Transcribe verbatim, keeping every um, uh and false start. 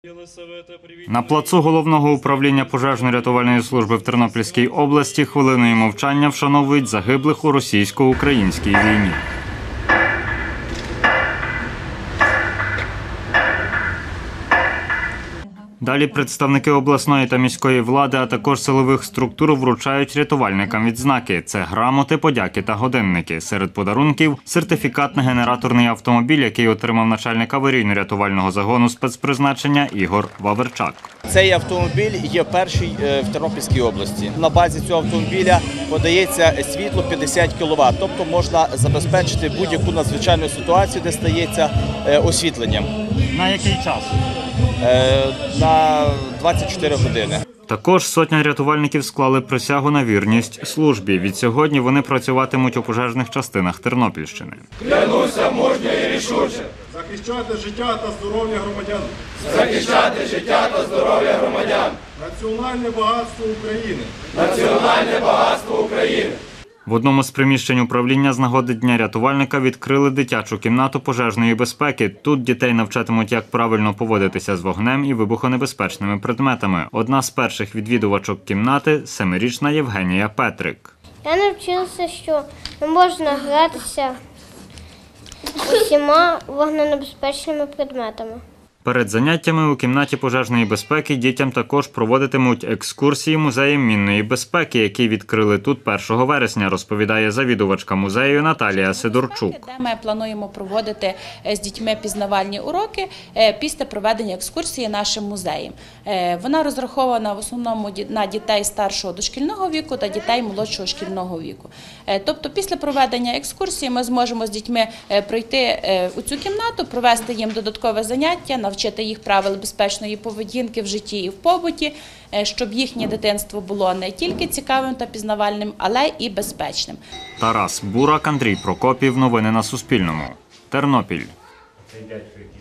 На плацу Головного управління пожежно-рятувальної служби в Тернопільській області хвилиною мовчання вшановують загиблих у російсько-українській війні. Далі представники обласної та міської влади, а також силових структур вручають рятувальникам відзнаки. Це грамоти, подяки та годинники. Серед подарунків – сертифікат на генераторний автомобіль, який отримав начальник аварійно-рятувального загону спецпризначення Ігор Ваверчак. Цей автомобіль є перший в Тернопільській області. На базі цього автомобіля подається світло п'ятдесят кіловат, тобто можна забезпечити будь-яку надзвичайну ситуацію, де стається освітленням. На який час? На двадцять чотири години. Також сотня рятувальників склали присягу на вірність службі. Відсьогодні вони працюватимуть у пожежних частинах Тернопільщини. Клянуся мужньо і рішуче захищати життя та здоров'я громадян. Захищати життя та здоров'я громадян. Національне багатство України. Національне багатство України. В одному з приміщень управління з нагоди Дня рятувальника відкрили дитячу кімнату пожежної безпеки. Тут дітей навчатимуть, як правильно поводитися з вогнем і вибухонебезпечними предметами. Одна з перших відвідувачок кімнати – семирічна Євгенія Петрик. Я навчилася, що не можна гратися усіма вогненебезпечними предметами. Перед заняттями у кімнаті пожежної безпеки дітям також проводитимуть екскурсії музеєм мінної безпеки, який відкрили тут першого вересня, розповідає завідувачка музею Наталія Сидорчук. Ми плануємо проводити з дітьми пізнавальні уроки після проведення екскурсії нашим музеєм. Вона розрахована в основному на дітей старшого дошкільного віку та дітей молодшого шкільного віку. Тобто після проведення екскурсії ми зможемо з дітьми пройти у цю кімнату, провести їм додаткове заняття, навчити їх правил безпечної поведінки в житті і в побуті, щоб їхнє дитинство було не тільки цікавим та пізнавальним, але і безпечним. Тарас Бурак, Андрій Прокопів. Новини на Суспільному. Тернопіль.